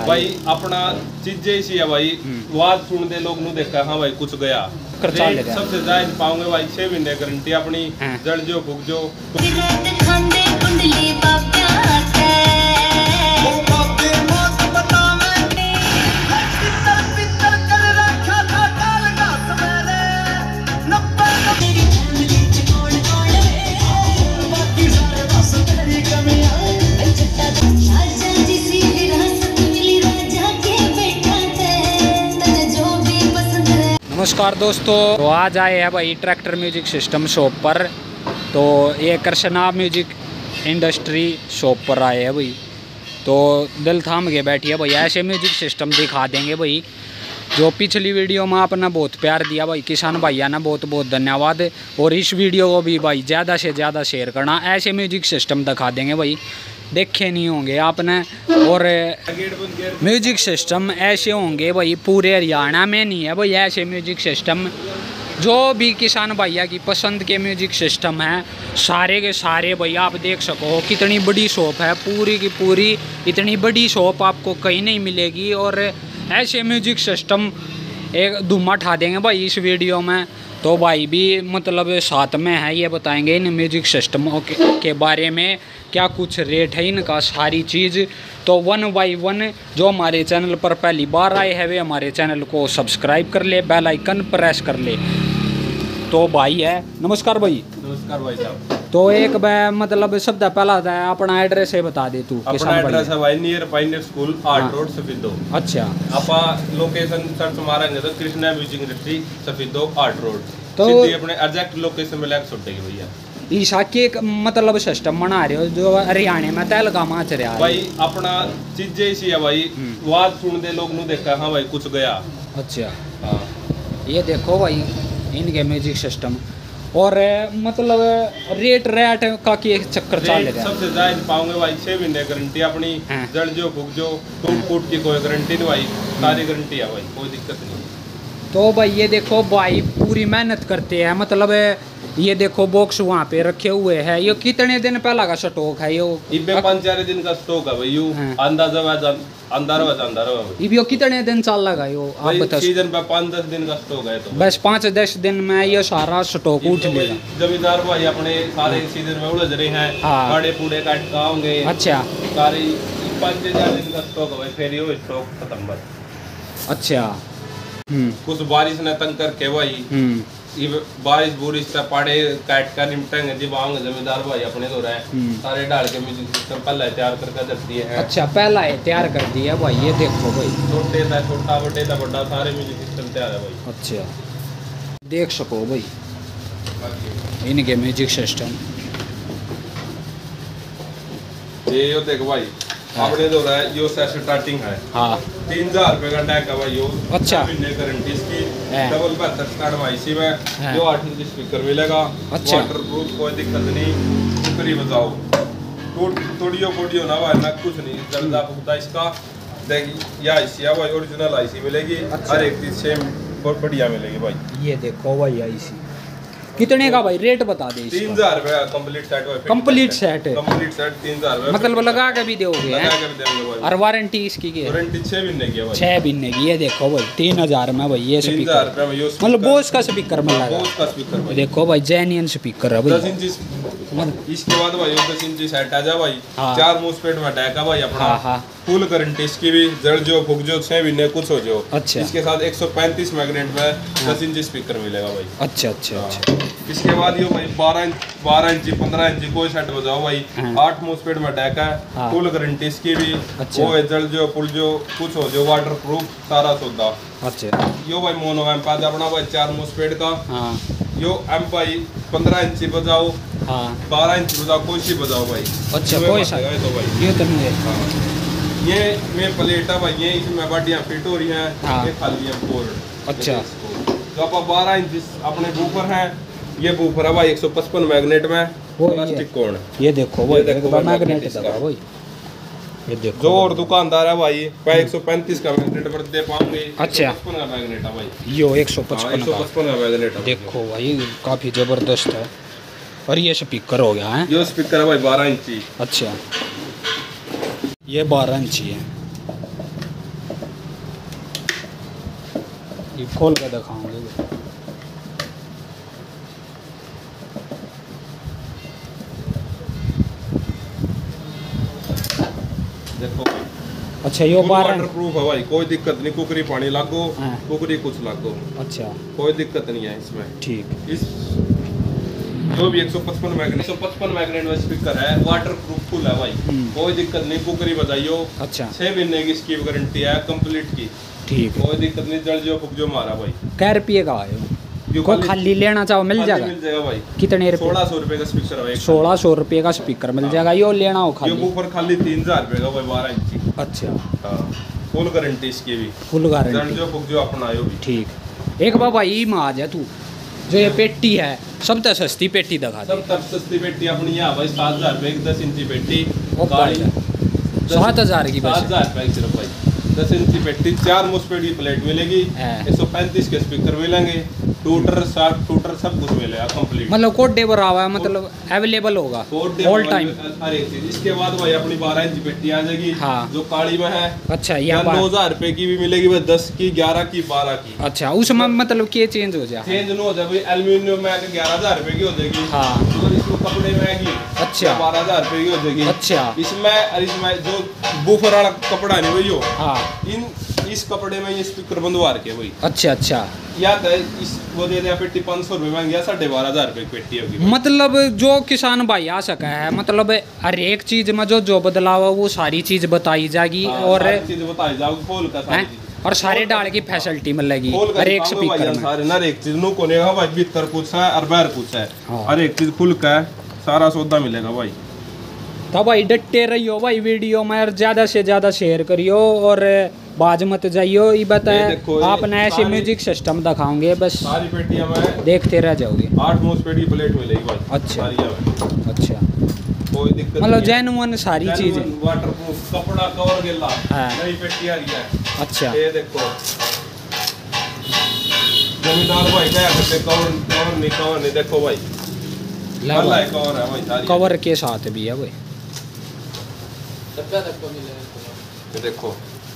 भाई अपना चीजें इसी है भाई। वाद सुन दे लोग नु देखा हाँ भाई कुछ गया सबसे जायज पाओगे भाई 6 महीने गारंटी अपनी। जल जो फूक जो नमस्कार दोस्तों, तो आज आए हैं भाई ट्रैक्टर म्यूजिक सिस्टम शॉप पर। तो ये कृष्णा म्यूजिक इंडस्ट्री शॉप पर आए हैं भाई। तो दिल थाम के बैठिए भाई, ऐसे म्यूजिक सिस्टम दिखा देंगे भाई। जो पिछली वीडियो में आपने बहुत प्यार दिया भाई, किसान भैया ने बहुत बहुत धन्यवाद। और इस वीडियो को भी भाई ज़्यादा से ज़्यादा शेयर करना। ऐसे म्यूजिक सिस्टम दिखा देंगे भाई, देखे नहीं होंगे आपने। और म्यूजिक सिस्टम ऐसे होंगे भाई, पूरे हरियाणा में नहीं है भाई ऐसे म्यूजिक सिस्टम। जो भी किसान भैया की पसंद के म्यूजिक सिस्टम है सारे के सारे भाई आप देख सको। कितनी बड़ी शॉप है, पूरी की पूरी इतनी बड़ी शॉप आपको कहीं नहीं मिलेगी। और ऐसे म्यूजिक सिस्टम एक धुम्मा ठा देंगे भाई इस वीडियो में। तो भाई भी मतलब साथ में है, ये बताएंगे इन म्यूजिक सिस्टमों के बारे में, क्या कुछ रेट है इनका, सारी चीज़। तो 1 बाय 1 जो हमारे चैनल पर पहली बार आए हैं वे हमारे चैनल को सब्सक्राइब कर ले, बेल आइकन प्रेस कर ले। तो भाई है, नमस्कार भाई। नमस्कार भाई साहब। तो एक मतलब शब्द पहला था अपना एड्रेस है बता दे तू। अपना एड्रेस है भाई near pioneer school 8 road Safidon. अच्छा, आपा लोकेशन सर्च मारेंगे तो Krishna music industry Safidon 8 road. तो सीधी अपने एग्जैक्ट लोकेशन में लग छुटेगी भैया। ईशा के एक मतलब सिस्टम बना रहे हो जो हरियाणा में तहलका माच रहा है भाई। अपना चीजें इसी है भाई। वाद सुन दे लोग नु देखा हाँ भाई कुछ गया। अच्छा हाँ, ये देखो भाई इनके म्यूजिक सिस्टम। और मतलब रेट का की चक्कर चल रहा है। सबसे जायज पाओगे भाई 6 महीने गारंटी अपनी। जल जो फूक जो टूट फूट की कोई गारंटी नहीं भाई, सारी गारंटी है भाई, कोई दिक्कत नहीं। तो भाई ये देखो भाई पूरी मेहनत करते हैं। मतलब ये देखो बॉक्स वहाँ पे रखे हुए हैं। ये कितने दिन पहला का स्टॉक है? ये 5-4 दिन का स्टॉक है भाई। यू अंदाजा कितने दिन चल लगा यो आप बता। सीजन पे 5-10 दिन का स्टॉक है। तो बस 5-10 दिन में ये सारा स्टॉक उठ लेगा। जमींदार भाई अपने सारे सीजन में उलझ रहे हैं, बड़े पूड़े काट होंगे। अच्छा, सारे 5-4 दिन का स्टॉक है भाई, फिर ये स्टॉक खत्म बस। अच्छा, कुछ बारिश ने तंग करके भाई, बारिश बुरिश से पाड़े काट कर निपटेंगे जब आओगे जमींदार भाई अपने तो रहे सारे डाल के म्यूजिक सिस्टम पहले तैयार करके रख दिए हैं। अच्छा, पहला है तैयार कर दिया भाई। ये देखो भाई छोटे था छोटा, बड़े था बड़ा, सारे म्यूजिक सिस्टम तैयार है भाई। अच्छा, देख सको भाई इनके म्यूजिक सिस्टम। ये यो देख भाई अपने जो है यो से स्टार्टिंग है। हाँ, 3000 रुपए का टैग है भाई यो। अच्छा, महीने गारंटी इसकी। डबल 72 स्टार्ट भाई इसी में जो 8 इंच स्पीकर मिलेगा। अच्छा, वाटर प्रूफ, कोई दिक्कत नहीं। ऊपरी बजाओ तोड़ियो पोडियो ना भाई ना कुछ नहीं जल्दा फुकता इसका। देखिए या आईसी है भाई, ओरिजिनल आईसी मिलेगी। हर एक चीज सेम बहुत बढ़िया मिलेगी भाई। ये देखो भाई आईसी कितने का भाई रेट बता दे। 3000 रुपए कंप्लीट सेट है। कंप्लीट सेट 3000 रुपए मतलब लगा के भी दोगे? लगा के भी देंगे भाई। और वारंटी इसकी की? वारंटी 6 महीने की है भाई। 6 महीने की। ये देखो भाई 3000 में भाई ये स्पीकर। 3000 रुपए में ये मतलब बोस का स्पीकर में लगा। बोस का स्पीकर भाई देखो भाई जेन्युइन स्पीकर है भाई। 10 इंच इसके बाद भाई 10 इंच सेट आ जा भाई। 4 मूसपेट में अटैक है भाई अपना। फुल गारंटी इसकी भी, जड़ जो फूक जो 6 महीने कुछ हो जो। अच्छा, इसके साथ 135 मैग्नेट में 10 इंच स्पीकर मिलेगा भाई। अच्छा अच्छा अच्छा। इसके बाद ये भाई 12 इंच 15 इंच कोई सेट बजाओ भाई। 8 मूसपेट में अटैक है। फुल गारंटी इसकी भी। वो है जड़ जो पुल जो कुछ हो जो वाटर प्रूफ सारा सौदा। अच्छा, यो भाई मोनो एम्प अपना भाई 4 मूसपेट का। यो एम्प भाई 15 इंच बजाओ, 12 इंच बजाओ, कोई सी बजाओ भाई। अच्छा, कोई सा तो भाई ये तो नहीं है। ये में प्लेट है भाई, ये इसमें बाटियां फिट हो रही हैं। ये खाली है बोर्ड। अच्छा, तो आप 12 इंच अपने बूफर हैं। ये बूफर है भाई 155 मैग्नेट में प्लास्टिक कोण। ये देखो भाई मैग्नेट है भाई। ये देखो जो और दुकानदार है भाई 135 का मैग्नेट पर दे पाओगे। अच्छा, 155 का मैग्नेट है भाई। यो 155 का मैग्नेट है। देखो भाई काफी जबरदस्त है। और ये स्पीकर हो गया है। ये स्पीकर है भाई 12 इंची। अच्छा, ये 12 इंची है। ये खोल के दिखाऊंगे। देखो अच्छा ये वाटर प्रूफ है भाई, कोई दिक्कत नहीं, कुकरी पानी लागो, कुकरी कुछ लागो। अच्छा कोई दिक्कत नहीं है इसमें। ठीक। इस जो भी 155 मैग्नेट में स्पीकर है, वाटर प्रूफ फुल है भाई, कोई दिक्कत नहीं, कुकरी बजाइयो। अच्छा 6 महीने की इसकी गारंटी है कंप्लीट की। ठीक, कोई दिक्कत नहीं, जल जो फुक जो मारा भाई। कै रुपये का है को खाली लेना चाहो मिल जाएगा? मिल जाएगा भाई। कितने रुपए? 1600 रुपए का स्पीकर है। 1600 रुपए का स्पीकर मिल जाएगा। यो लेना हो खाली? ये ऊपर खाली 3000 रुपए का भाई, 12 इंची। अच्छा हाँ, फुल गारंटी इसकी भी, फुल गारंटी। जो फुक जो अपना आयो भी। ठीक। एक बाबा ये माज है तू, जो ये पेटी है सबसे सस्ती पेटी दिखा दे। सबसे सस्ती पेटी अपनी यहाँ भाई 7000 रुपए की 10 इंची पेटी। 7000 की? 7000 रुपए की सिर्फ भाई 10 इंची पेटी। 4 मुस्पेट की प्लेट मिलेगी, 135 के स्पीकर मिलेंगे, टूटर सब कुछ मिलेगा कंप्लीट। मतलब कोड डे पर आवा है, मतलब अवेलेबल होगा ऑल टाइम हर एक चीज। इसके बाद भाई अपनी 12 इंची पेटी आ जाएगी। हाँ। जो काली में है। अच्छा ये 9000 रुपए की भी मिलेगी भाई, 10 की, 11 की, 12 की। अच्छा उसमें मतलब क्या चेंज हो जाए? चेंज नहीं हो जाए भाई, एल्यूमिनियम में 11000 रुपए की हो जाएगी। हाँ। और इसमें कपड़े में आएगी। अच्छा 12000 रुपए की हो जाएगी। अच्छा इसमें जो बूफर वाला कपड़ा नहीं भैया। हाँ। इस कपड़े में ये स्पीकर बंधवा रखे भाई। अच्छा या तो इस वो दे दिया पेटी 500 रुपए में गया, 12,500 रुपए की पेटी होगी। मतलब जो किसान भाई आ सका है, मतलब हर एक चीज में जो बदलाव है वो सारी चीज बताई जाएगी। और चीज बताई जाएगी खोल का सारी चीज, और सारे डाल की फैसिलिटी मिलेगी हर एक स्पीकर में। सारे हर एक चीज नु कोने का भाई, भीतर कुछ है और बाहर कुछ है, हर एक चीज खुल का सारा सौदा मिलेगा भाई। तो भाई डटे रहियो भाई वीडियो में, और ज्यादा से ज्यादा शेयर करियो और बाज मत जाइयो। ये बताए आपने ऐसे म्यूजिक सिस्टम दिखाओगे, बस सारी पेटियां में देखते रह जाओगे। 8 मुस्पेट की प्लेट मिलेगी भाई। अच्छा कोई दिक्कत मतलब जेन्युइन सारी चीजें, वाटरप्रूफ कपड़ा कवर गिल्ला नई पेटी आ रही है। अच्छा ये देखो जमींदार भाई क्या करते, कवर नहीं देखो भाई, कवर है भाई, कवर के साथ भी है भाई। ये देखो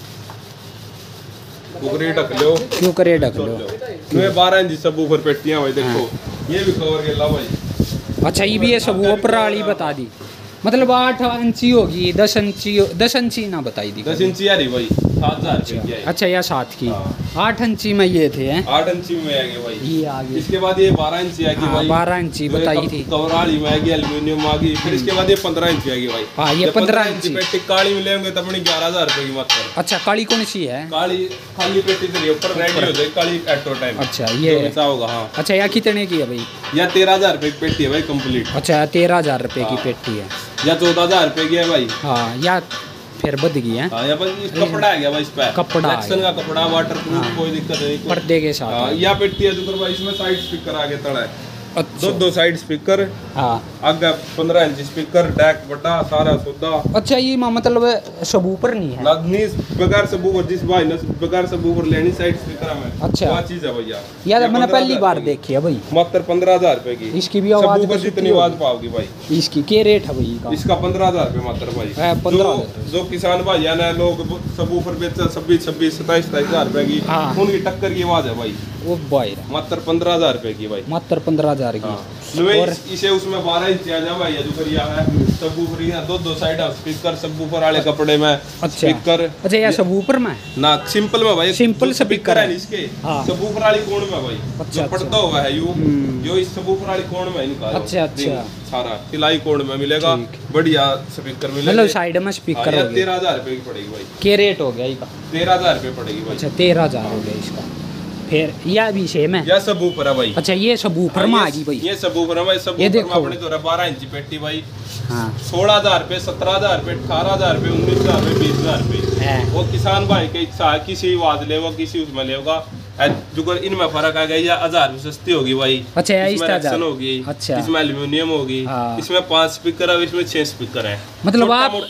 कुकरी ढक लो, क्यों करे ढक लो। ये 12 इंच सब ऊपर पेटियां भाई देखो। ये भी कवर के ला भाई। अच्छा ये भी है सब ऊपर वाली बता दी, मतलब 8 इंची होगी, 10 इंची ना बताई दी। 10 इंची आ रही भाई 7000 रुपए की। अच्छा या 7 की। 8 इंची में ये थे 8 इंची में आ गए भाई, ये आ गए। इसके बाद ये 12 इंची आ गई भाई, 12 इंची बताई थी। कवर वाली में आ गई, एल्युमिनियम आ गई। फिर इसके बाद ये 15 इंची आ गई भाई। हाँ ये 15 इंची पेटी काली मिलेंगे तो अपनी 11000 रुपए की मात्र। अच्छा काली कौन सी है? काली खाली पेटी से ऊपर रेडी हो जाएगी काली एटो टाइम। अच्छा ये ऐसा होगा। हाँ। अच्छा या कितने की है भाई? या 13000 रुपए की पेटी है भाई कंप्लीट। अच्छा 13000 रुपए की पेटी है, या 14000 रुपए की है भाई। हाँ या फिर बद गई है। हाँ, कपड़ा है क्या भाई, इस पे कपड़ा का कपड़ा वाटरप्रूफ। हाँ। कोई दिक्कत नहीं, पर्दे के साथ। हाँ, या पेटी है जो भाई, इसमें साइड स्पीकर आगे तड़ा है। अच्छा। दो साइड स्पीकर। हाँ। आगे 15 इंच स्पीकर, डैक बटा सारा सौदा। अच्छा ये मतलब सबवूफर नहीं है? नहीं, बगैर सबवूफर, जिस भाई ने बगैर सबवूफर लेनी साइड स्पीकर में। अच्छा क्या चीज है भैया, यार मैंने पहली बार देखी है भाई। मात्र 15000 रुपए की इसकी भी आवाज, जितनी आवाज पाओगी भाई। इसकी क्या रेट है भाई? इसका 15000 रुपए मात्र भाई। जो किसान भाई है ना, लोग सबवूफर बेचते 26, 27,000 रुपए की, उनकी टक्कर की आवाज है भाई वो भाई। मात्र 15000 रुपए की भाई, मात्र 15000 की। और इसे उसमें 12 इंच आ जा भाई, जो करिया है सबवूफर है, दो साइड स्पीकर सबवूफर वाले कपड़े में। अच्छा स्पीकर। अच्छा ये सबवूफर में ना, सिंपल में भाई, सिंपल स्पीकर है इसके। सबवूफर वाली कोण में भाई। अच्छा पड़ता हुआ है जो इस सबवूफर वाली कोण में निकालो। अच्छा सारा सिलाई कोण में मिलेगा, बढ़िया स्पीकर मिलेगा। मतलब साइड में स्पीकर हो गया। 13000 रुपए की पड़ेगी भाई। क्या रेट हो गया इसका? 13000 रुपए पड़ेगी भाई। अच्छा 13000 हो गया इसका। फिर यह भी सेम है? यह सबवूफर है भाई। अच्छा ये सबवूफर में आ गई भाई। ये सबवूफर है भाई। सबवूफर में अपने तो 12 इंची पेटी भाई। हाँ। 16000 रुपए, 17000 रुपए, 18000 रुपए, 19000 रुपए, 20000 रुपए। वो किसान भाई के इच्छा है, किसी आवाज लेगा, किसी उसमें लेगा। जो इनमें फर्क आ गया, या 1000 सस्ती होगी भाई। अच्छा इसमें एक्शन होगी। अच्छा इसमें एल्युमिनियम होगी। हाँ। इसमें 5 स्पीकर है, इसमें 6 स्पीकर है। मतलब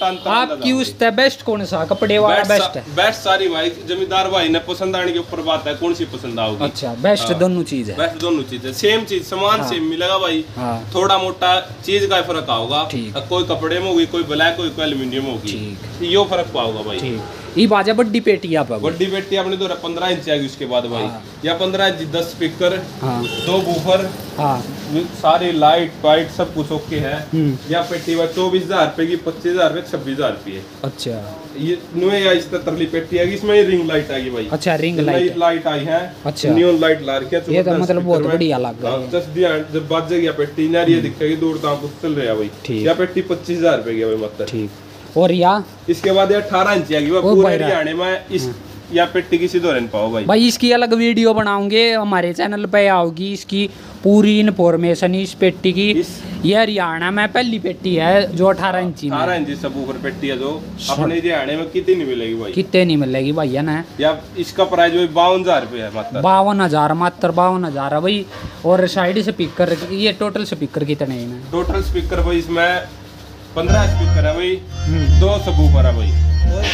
आपकी उस बेस्ट कौन सा कपड़े वाला बेस्ट है? बेस्ट सारी भाई, जमींदार भाई ने पसंद आने के ऊपर बात है, कौन सी पसंद आओगी। अच्छा बेस्ट दोनों चीज है। बेस्ट दोनों चीज है, सेम चीज सामान सेम मिलेगा भाई। थोड़ा मोटा चीज का फर्क आओगा, कोई कपड़े में होगी, कोई ब्लैक, कोई एल्युमिनियम होगी, यो फर्क पाओगा भाई। ये बाजा बड्डी पेटी आप बड्डी पेटी अपने तो 15 इंच आएगी उसके बाद भाई। या 15 इंच 10 स्पीकर, 2 बूफर, सारी लाइट वाइट सब कुछ ओके है। या पेटी 24,000 रुपए की, 25,000 रुपए, 26,000 रुपए। अच्छा, ये नए इस तरह पेटी आएगी, इसमें रिंग लाइट आएगी भाई। अच्छा, रिंग लाइट आई है। अच्छा, नियॉन लाइट ला रखी है, ये तो मतलब बहुत बढ़िया लग रहा है। जब बाज जाएगी पेटी ना, ये दिखेगी दूर तक कुछ चल रहा है भाई। या पेटी 25,000 रुपए की भाई मतलब। ठीक। और या इसके बाद 18 इंच आएगी पूरे हरियाणा में। इस या पेटी किसी दो नहीं पाओ भाई। इसकी अलग वीडियो बनाऊंगे, हमारे चैनल पे आओगी इसकी पूरी इन्फॉर्मेशन इस पेटी की। ये हरियाणा में पहली पेटी है जो 18 इंची 18 इंची सब ऊपर पेटी है, जो अपने हरियाणा में कितनी नहीं मिलेगी भाई। कितने नहीं मिलेगी भाई है ना। या इसका प्राइस भाई 52,000 रुपए है मात्र। 52,000 मात्र 52,000 है भाई। और साइड स्पीकर, ये टोटल स्पीकर कितने हैं? टोटल स्पीकर भाई इसमें 15 स्पीकर है भाई, 2 सबवूफर है भाई,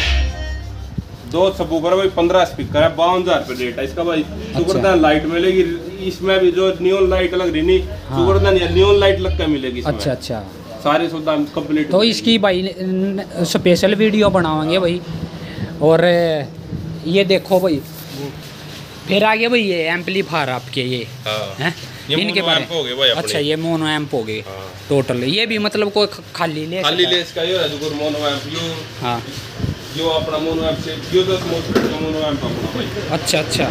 2 सबवूफर है भाई, 15 स्पीकर है, 52,000 रुपए रेट है इसका भाई। सुपरदान लाइट मिलेगी इसमें भी, जो नियॉन लाइट लग रही नहीं, सुपरदान या नियॉन लाइट लग कर मिलेगी इसमें। अच्छा अच्छा, सारे सुविधा कंप्लीट। तो इसकी भाई स्पेशल वीडियो बनाएंगे भाई। और ये देखो भाई, फिर आगे भाई ये एम्पलीफायर आपके ये हैं इनके बारे में। अच्छा, ये मोनो एम्प हो गए टोटल। ये भी मतलब कोई खाली ले इसका ये जो मोनो एम्प जो अपना मोनो एम्प से जो 10 मोनो एम्प अपना भाई। अच्छा अच्छा,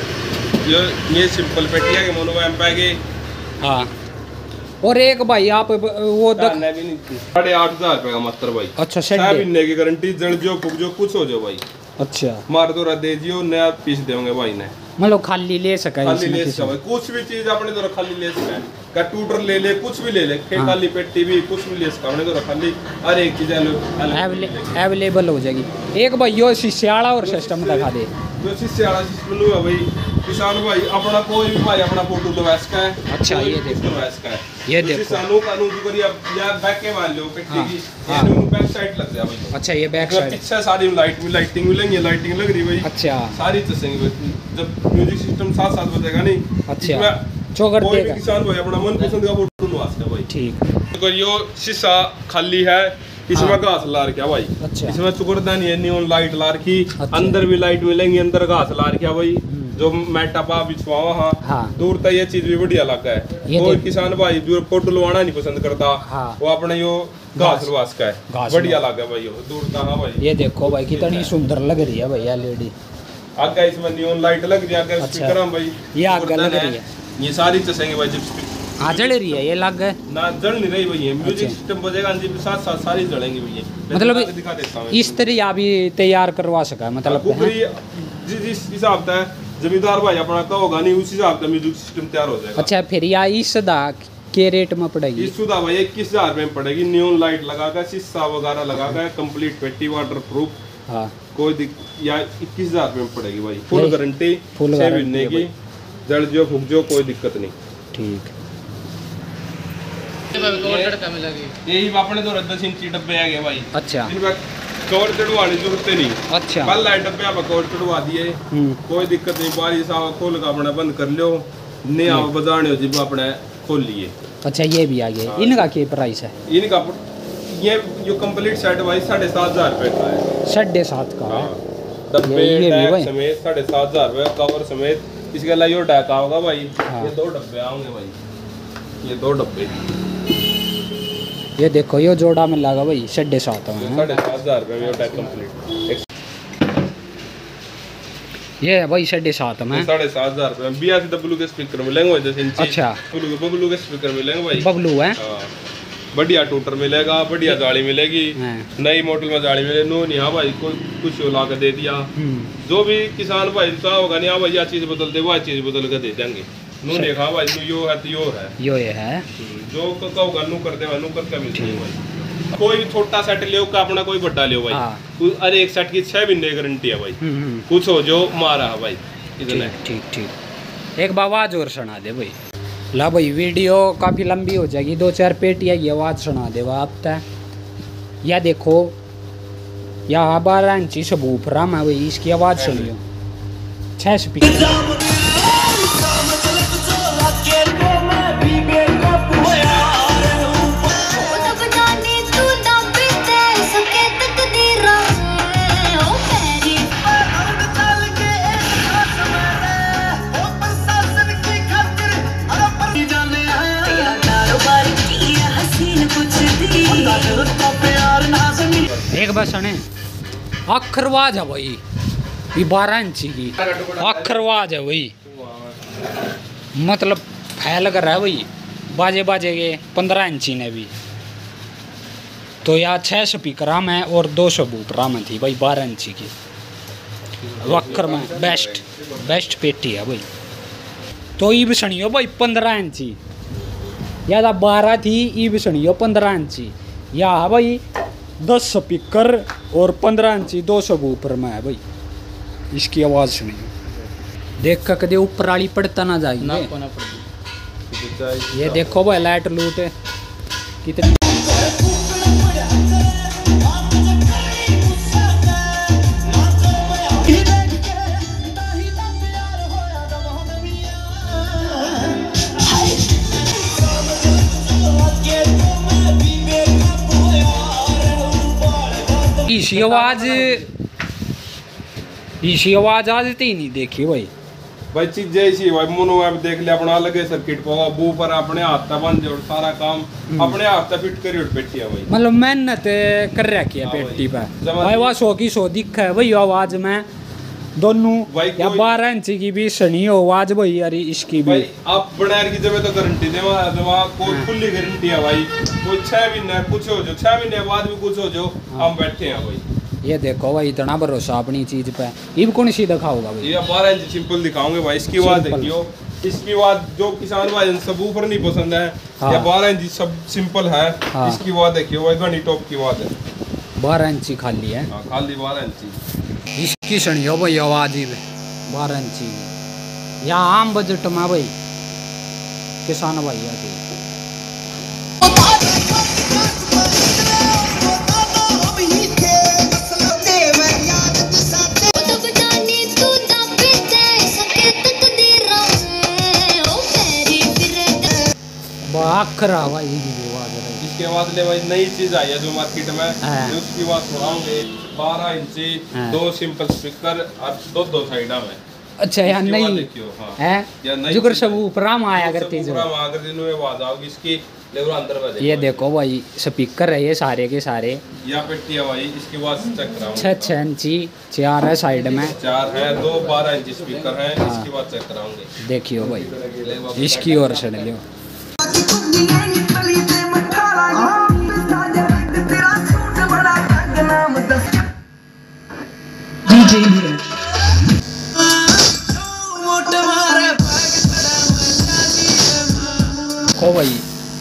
ये सिंपल पेटी है कि मोनो एम्प है कि। हाँ, और एक भाई आप वो 8,500 रुपए का मात्र भाई। अच्छा, महीने की गारंटी, जड़ जो फूक जो कुछ हो जाओ भाई। अच्छा, मार दो दे दियो, नया पीस देंगे भाई ने। मतलब खाली ले सका, खाली ले सका भाई, कुछ भी चीज अपने तो खाली ले सका है। का टूटर ले ले, कुछ भी ले ले, खाली पेटी भी कुछ भी ले सका अपने तो खाली, हर एक चीज अवेलेबल हो जाएगी। एक भाई यो शीशाला और सिस्टम दिखा दे। जो शीशाला सिस्टम है भाई, किसान भाई अपना कोई भी भाई अपना फोटो लवास का है। अच्छा, ये देखो लवास का है, ये देखो किसानों कानून की करिए या बैक के मान लो पेटी की, ये बैक साइड लग जाए भाई। अच्छा, ये बैक साइड पीछे सारी लाइटिंग मिलेंगी, लाइटिंग लग रही भाई। अच्छा, सारी चसेंगे जब म्यूजिक सिस्टम साथ साथ बजेगा नहीं। अच्छा, चौकर देगा किसान भाई अपना मन पसंद का फोटो लवास का भाई। ठीक। तो यो शीशा खाली है, इसमें घास ला रखा भाई। अच्छा, इसमें चुकरदानी है, नियॉन लाइट ला रखी। अच्छा, अंदर भी लाइट मिलेंगी, अंदर घास ला रखा भाई। जो मैटापा बिछवावा। हाँ, दूर तक ये चीज भी बढ़िया लगा है। कोई किसान भाई जो फोटो लवाना नहीं पसंद करता, वो अपने यो घास लवास का है, बढ़िया लगा भाई दूर तक। हाँ भाई, ये देखो भाई कितनी सुंदर लग रही है भाई एलईडी। आगे इसमें नियॉन लाइट लग रही है, आगे स्पीकर है भाई, ये आगे लग रही है। ये सारी चसेंगे भाई, जब जल रही है ये लग गए ना, जल नहीं रही भैया। म्यूजिक सिस्टम बजेगा साथ साथ सारी जलेंगी भैया। मतलब दिखा देता हूं इस तरह आप भी तैयार करवा सका है, मतलब जिस हिसाब से जमींदार भाई अपना का होगा नहीं, उस हिसाब से म्यूजिक सिस्टम तैयार हो जाएगा। अच्छा, फिर या इस दा के रेट में पड़ेगी? इस सुधा भाई 21,000 रुपए में पड़ेगी, नियॉन लाइट लगाकर, शीशा वगैरह लगाकर, कंप्लीट पेटी वाटर प्रूफ। हाँ, कोई या 21,000 रुपए में पड़ेगी भाई, फुल गारंटी, 6 महीने की, जड़ जो फूक जो कोई दिक्कत नहीं। ठीक, यही अपने तो 10 इंची डब्बे आ गए भाई। अच्छा, कवर चढ़वाने की जरूरत नहीं। अच्छा, कल लाइट डब्बे आप कवर चढ़वा दिए, कोई दिक्कत नहीं। बारिश आओ खोल का अपना बंद कर लो, नहीं आओ बजाने हो जिब अपने खोल लिए। अच्छा, ये भी आ गए। इनका क्या प्राइस है? इनका ये जो कंप्लीट सेट भाई 7,500 रुपए का है। 7,500 का है डब्बे टैग समेत, 7,500 रुपए कवर समेत। इसके अलावा यो टैग होगा भाई। ये 2 डब्बे आएंगे भाई, ये 2 डब्बे। ये देखो ये जोड़ा में लगा भाई 7,500 में, 7,500 रुपए में टैग कंप्लीट। ये है भाई 7,500 में, 7,500 रुपए में 82 के स्पीकर मिलेंगे जैसे इंची। अच्छा, बबलू के स्पीकर मिलेंगे भाई। बबलू है, बढ़िया टूटर मिलेगा, बढ़िया जाली मिलेगी, नई मॉडल में जाली मिलेगी। नो नहीं हाँ भाई कोई कुछ ला के दे दिया, जो भी किसान भाई सा होगा नहीं हाँ भाई यह चीज बदल दे, वह चीज बदल के दे देंगे। नो देखा भाई नो यो है तो यो है जो होगा नो कर दे, नो करके मिलती है भाई। कोई भी छोटा सेट ले का अपना कोई बड़ा ले भाई। अरे एक सेट की 6 महीने गारंटी है भाई, कुछ हो जो मारा है भाई इतना। ठीक ठीक, एक आवाज और सुना दे भाई। ला भाई वीडियो काफ़ी लंबी हो जाएगी, 2-4 पेटियाँ की आवाज़ सुना देगा आप तक। या देखो यहाँ 12 इंची सबवूफर है भाई, इसकी आवाज़ सुनियो। 6 स्पीकर। सने आखरवाज है भाई, ये 12 इंची की आखरवाज है भाई, मतलब फैल कर रहा है भाई, बाजे बाजे के 15 इंची ने भी। तो यार 6 स्पीकर में और 2 सबवूफर में थी भाई 12 इंची की, वक्र में बेस्ट पेटी है भाई। तो ईब सनियो भाई 15 इंची, या 12 थी, ईब सनियो 15 इंची, या भाई 10 स्पीकर और 15 इंची 2 सबवूफर में है भाई। इसकी आवाज़ सुनियो, देख कर कदे ऊपर वाली पड़ता ना जाएगी। ये देखो भाई लाइट लूट कितनी, इसी आवाज आज ही नहीं देखी भाई चीज जैसी भाई मोनो ऐप देख ले अपना अलग है सर्किट पावा बू पर अपने हाथ तक बन जोड़ सारा काम अपने हाथ तक फिट करी बैठी है भाई, मतलब मेहनत कर रखी है पेटी पे भाई। वह 100 की 100 दिखा है भाई आवाज में दोनों, या 12 इंची की भी सनी आवाज भाई। अरे इसकी भी आप बनार की जब तो गारंटी दे कोई खुली गारंटी है भाई, कोई 6 महीने कुछ हो जो 6 महीने बाद भी कुछ हो जो हम बैठे हैं भाई। ये देखो भाई इतना भरोसा अपनी चीज पे। ये कौन सी दिखाओगा भाई? ये 12 इंच सिंपल दिखाऊंगे भाई। इसकी बात देखियो, इसकी बात जो किसान भाई सबवूफर नहीं पसंद है, हाँ। या 12 इंच सब सिंपल है, हाँ। इसकी बात देखियो भाई घनी टॉप की बात है। 12 इंची खाली है, हाँ, खाली 12 इंची। इसकी सुनियो भाई आवाज ही 12 इंची, या आम बजट में भाई किसान भाई आते। आखरा भाई इसके बाद ले भाई नई चीज आई है जो मार्केट में, उसकी बात सुनाऊंगे। 12 इंची 2 सिंपल स्पीकर और दो साइडा में। अच्छा यार नहीं है जो सब ऊपर आया करते जो आवाज आओगी इसकी लेवल अंदर में। ये देखो भाई स्पीकर है ये सारे के सारे, या पेटी है भाई। इसकी बात चेक कराऊं, 6 इंची 4 है साइड में, 4 है, 2 12 इंची स्पीकर है। इसकी बात चेक कराऊंगे, देखियो भाई इसकी ओर से लियो। देखो भाई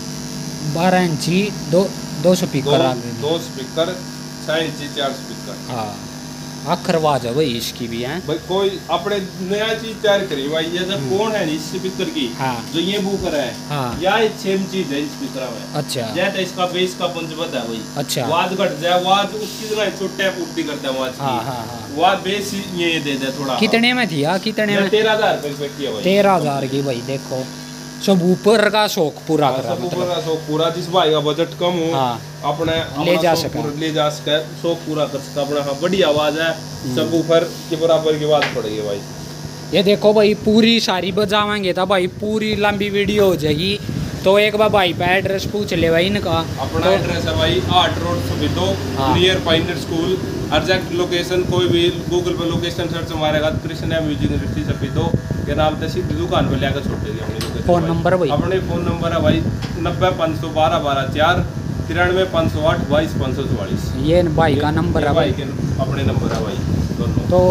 12 इंची 2 स्पीकर आ गए, 2 स्पीकर 6 इंची 4 स्पीकर। हाँ आखरवाज है भाई इसकी भी है भाई। कोई अपने नया चीज तैयार करी भाई। ये जब कौन है इस स्पीकर की, हाँ। जो ये बुकर है, हाँ। या सेम चीज है इस स्पीकर में। अच्छा जैसे इसका बेस का पंचबद्ध है भाई। अच्छा आवाज घट जाए, आवाज उसकी जगह छोटे पूर्ति करता है आवाज की। आवाज बेस ये दे दे थोड़ा। कितने में थी? कितने में? 13,000 रुपए की है भाई। 13,000 की भाई। देखो सब ऊपर का शौक पूरा करा, सब ऊपर का शौक पूरा। जिस भाई का बजट कम हो, हाँ। अपने ले जा सके शौक पूरा कर सका अपना। हाँ, बड़ी आवाज है, सब ऊपर के बराबर की बात पड़ेगी भाई। ये देखो भाई पूरी सारी बजावाएंगे तो भाई पूरी लंबी वीडियो हो जाएगी। तो एक बार भाई पे एड्रेस पूछ ले भाई इनका। अपना एड्रेस है भाई 8 road Safidon, near pioneer school. Exact location कोई भी गूगल पे लोकेशन सर्च मारेगा तो कृष्ण म्यूजिक इंडस्ट्री सुबिदो के नाम से सीधी दुकान पे लेकर छोड़ देगी अपनी लोकेशन। फोन नंबर भाई? अपने फोन नंबर है भाई 90 512 12 4 93 508 22 544। ये भाई का नंबर है भाई, अपने नंबर है भाई दोनों। तो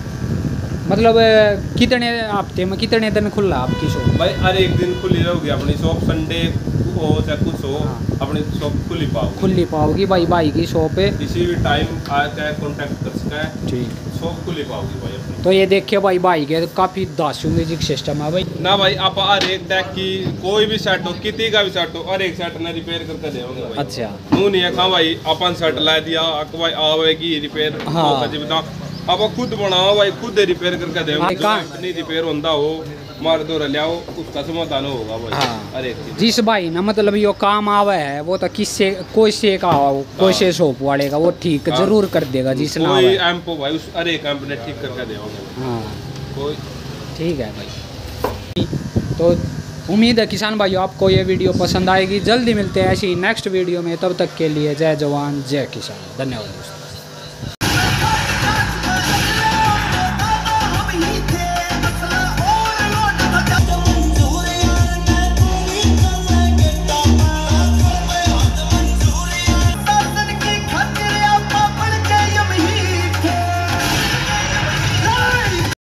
मतलब कितने हफ्ते में कितने दिन खुला आपकी शॉप भाई? हर एक दिन खुली रहेगी अपनी शॉप। संडे हो चाहे कुछ हो, हाँ। अपनी शॉप खुली पाओगी भाई। भाई की शॉप है, किसी भी टाइम आकर कांटेक्ट कर सकता है। ठीक, शॉप खुली पाओगी भाई अपनी। तो ये देखिए भाई के काफी दासू म्यूजिक सिस्टम है भाई ना भाई। आप हर एक डेक की कोई भी सेट हो, किसी का भी सेट हो, हर एक सेट ना रिपेयर करके देंगे भाई। अच्छा, नू नहीं है खा भाई अपन सेट ला दिया भाई आवेगी रिपेयर। हाँ, आप खुद बनाओ भाई, खुद रिपेयर करके देंगे। नहीं रिपेयर होता हो मार दो लियाओ, उसका समाधान होगा भाई। हाँ। अरे जिस भाई ना मतलब यो काम आवे है वो तो किससे कोई से का हो, कोई से शॉप वाले का वो ठीक जरूर कर देगा। जिस ना कोई एम्प हो भाई, उस हर एक एम्प ने ठीक करके देगा। हाँ कोई ठीक है भाई। तो उम्मीद है किसान भाइयों आपको ये वीडियो पसंद आएगी। जल्दी मिलते हैं ऐसी नेक्स्ट वीडियो में, तब तक के लिए जय जवान जय किसान। धन्यवाद।